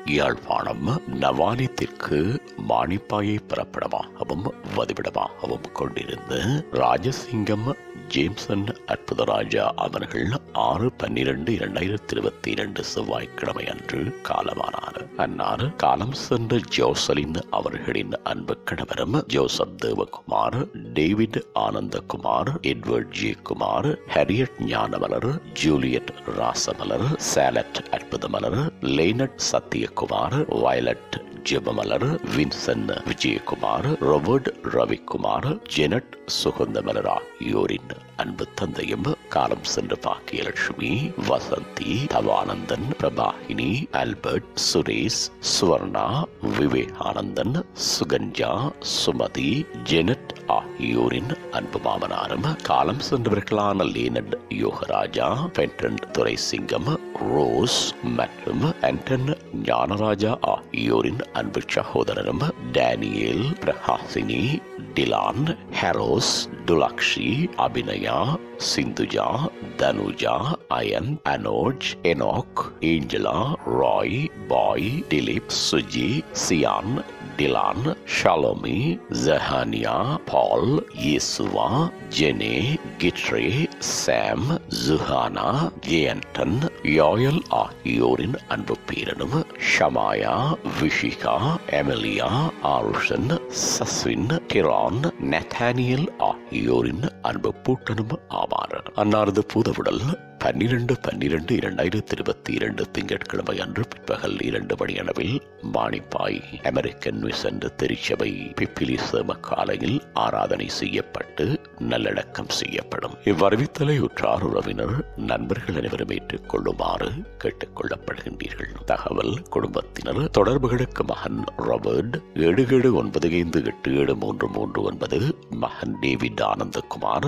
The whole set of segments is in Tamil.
யாழ்ப்பாணம் நவானித்திற்கு மானிப்பாயை பிறப்பிடமாகவும் வதிவிடமாகவும் கொண்டிருந்த ராஜசிங்கம் ஜேம்சன் அற்புதராஜா அவர்கள் 6/12/2022 செவ்வாய்க்கிழமை அன்று காலமானார். அன்னார் காலம் சென்ற ஜோசலின் அவர்களின் அன்பு கணவரும் Joseph Devakumar, David Anandakumar, Edward J Kumar, Harriet Gnanamalar, Juliet Rasamalar, Charlotte Arputhamalar, Lynette Sathiyakumar, Violet Jebamalar, Vincent Vijayakumar, Robert Ravikumar, Janet Suganthamalar ஆகியோரின் அன்பு தந்தையும் காலம் சென்ற பாக்கியலட்சுமி, வசந்தி, தவானந்தன், பிரபாகினி, ஆல்பர்ட், சுரேஷ், சுவர்ணா, விவேகானந்தன், சுகன்யா, சுமதி, ஜெனட் ஆகியோரின் அன்பு மாமனாரும் காலம் சென்றவர்களான Lynette Yogaraja, Benton Duraisingam, Rose மற்றும் ஆண்டன் ஞானராஜா ஆகியோரின் அன்பு சகோதரரும் டேனியல், பிரகாசினி, டிலான், ஹெரோஸ், டுலாக்ஷி, அபிநயா, சிந்துஜா, தனுஜா, அயன், அனோஜ், எனோக், ஏஞ்சலா, ராய், பாய், Dileep, Suji, Siyan, Dylan, Shalomi, Jahaniya, Paul, Yeshua, ஜெனே, கிட்ரே, சாம், ஜுஹானா, ஜெயன்டன், யோயல் ஆகியோரின் அன்பு பேரனும் ஷமாயா, விஷிகா, எமிலியா, ஆருஷன், சஸ்வின், கிரான், நத்தானியல் ஆகியோரின் அன்பு பூட்டனும் ஆவார். அன்னாரது பூதவுடல் 12/12/2022 திங்கட்கிழமை அன்று பிற்பகல் 2 மணி அளவில் மானிப்பாய் அமெரிக்கன் மிஷன் திருச்சபை பிப்பிலி சேம காலையில் ஆராதனை செய்யப்பட்டு நல்லடக்கம் செய்யப்படும். இவ்வறிவித்தலை உற்றார் உறவினர் நண்பர்கள் அனைவரும் ஏற்றுக் கொள்ளுமாறு கேட்டுக் கொள்ளப்படுகின்றீர்கள். தகவல் குடும்பத்தினர் தொடர்புகளுக்கு மகன் ராபர்ட் 7795873339, மகன் டேவிட் ஆனந்தகுமார்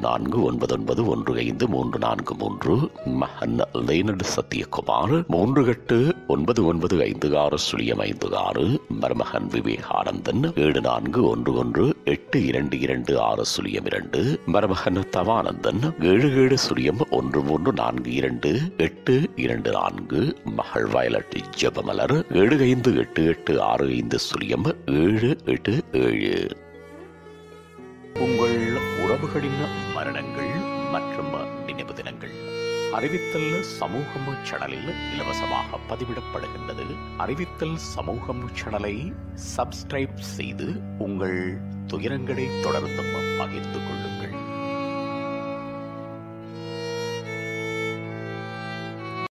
1499153443, மகன் லேனட் சத்தியகுமார் 3899560556, மருமகன் விவேகானந்தன் 741182226002, மருமகன் தவானந்தன் 7701342824, மகள் வயலட் ஜெபமலர் 7588650787. உங்கள் உறவுகளின் மரணங்கள் மற்றும் நினைவு தினங்கள் அறிவித்தல் சமூகம் சேனலில் இலவசமாக பதிவிடப்படுகின்றது. அறிவித்தல் சமூகம் சேனலை சப்ஸ்கிரைப் செய்து உங்கள் துயரங்களை தொடர்ந்தும் பகிர்ந்து கொள்ளுங்கள்.